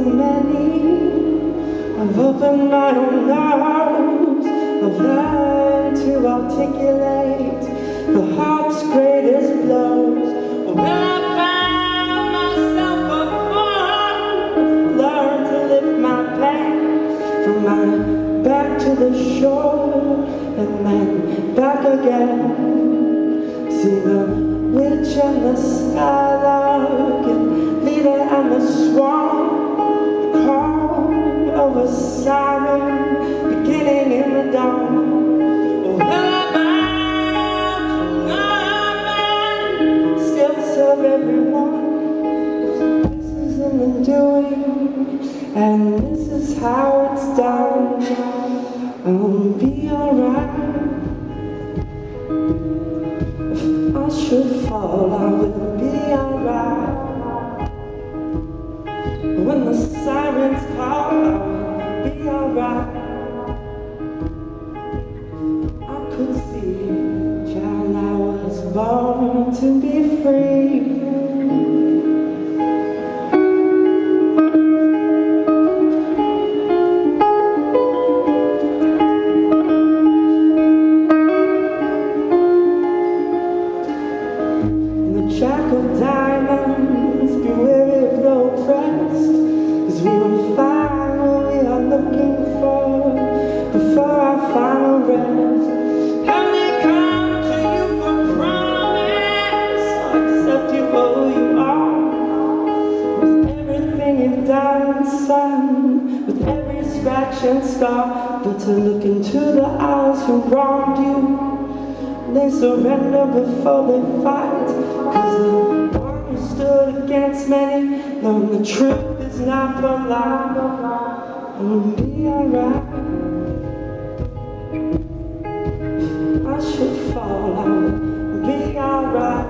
many. I've opened my own arms. I've learned to articulate the heart's greatest blows. When I found myself afar, learned to lift my pain from my back to the shore and then back again. See the witch and the skylark and leader and the swan, the call of a siren beginning in the dawn. Still serve everyone. This is in the doing, and this is how it's done. I'll be alright. If I should fall, I will be alright. When the sirens call, I will be alright. I could see, child, I was born to be free. Jack of diamonds, be wary of the oppressed, 'cause we will find what we are looking for before our final rest. And they come to you for promise, accept you for who you are, with everything you've done, son, with every scratch and scar. But to look into the eyes who wronged you, they surrender before they fight, 'cause the one who stood against many learned the truth is not polite. I'll be alright. If I should fall, I'll be alright.